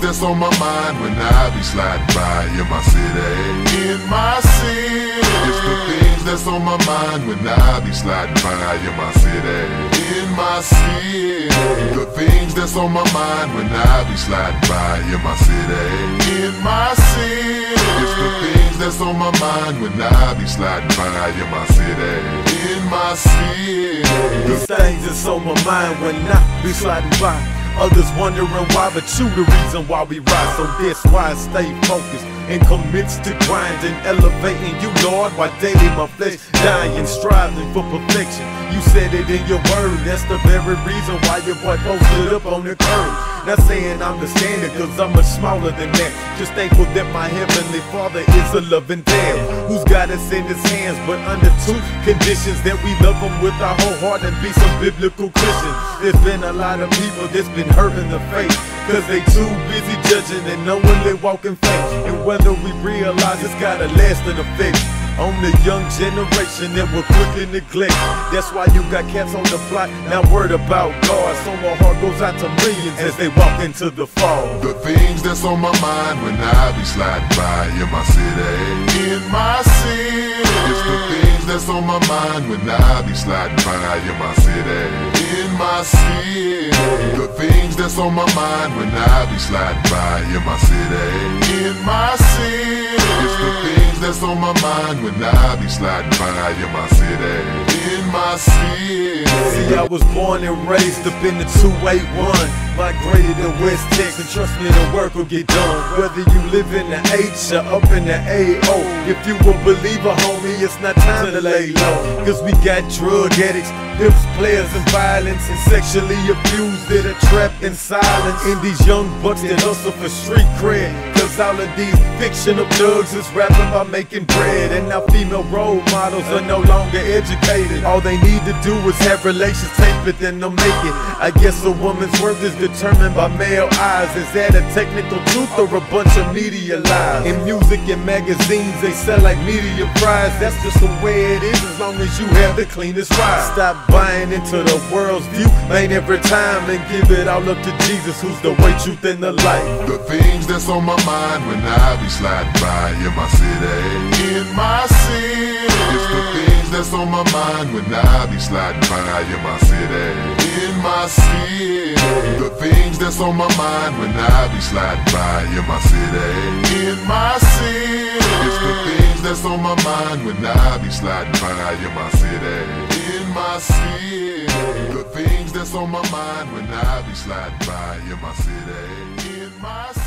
that's on my mind when I be sliding by in my city. In my city. It's the things that's on my mind when I be sliding by in my city. In my city. The things that's on my mind when I be sliding by in my city. In my city. It's the things that's on my mind when I be sliding by in my city. In my city. These things that's on my mind when I be sliding by. Others wondering why, but you the reason why we ride. So that's why I stay focused and commits to grinding, elevating you, Lord, while daily my flesh dying, striving for perfection. You said it in your word, that's the very reason why your boy posted up on the curb. Not saying I'm the standard, cause I'm much smaller than that. Just thankful that my heavenly Father is a loving dad, who's got us in his hands, but under two conditions: that we love him with our whole heart and be some biblical Christians. There's been a lot of people that's been hurting the faith, cause they too busy judging and knowing they walk in faith. And whether we realize it's got a lasting effect on the young generation that will quickly neglect. That's why you got cats on the block now worried about God. So my heart goes out to millions as they walk into the fall. The things that's on my mind when I be sliding by in my city. In my city. It's the things that's on my mind when I be sliding by in my city. In my city. The things that's on my mind when I be sliding by in my city. In my city. It's the things that's on my mind when I be sliding by in my city. In my city. See, I was born and raised up in the 281, migrated to West Texas, and trust me, the work will get done. Whether you live in the H or up in the AO, if you a believer, homie, it's not time to lay low. Cause we got drug addicts, pimps, players, and violence, and sexually abused that are trapped in silence. And these young bucks that hustle for street cred, cause all of these fictional thugs is rapping by making bread. And now female role models are no longer educated. All they need to do is have relations, tape it, then they'll make it. I guess a woman's worth is determined by male eyes. Is that a technical truth or a bunch of media lies? In music and magazines, they sell like media prize. That's just the way it is, as long as you have the cleanest ride. Stop buying into the world's view, man, every time, and give it all up to Jesus, who's the way, truth, and the light. The things that's on my mind when I be sliding by in my city. In my city. It's the things that's on my mind when I be sliding by in my city. In my city. The things that's on my mind when I be sliding by in my city. In my city. It's the things that's on my mind when I be sliding by in my city. In my city. The things that's on my mind when I be sliding by in my city. In my city.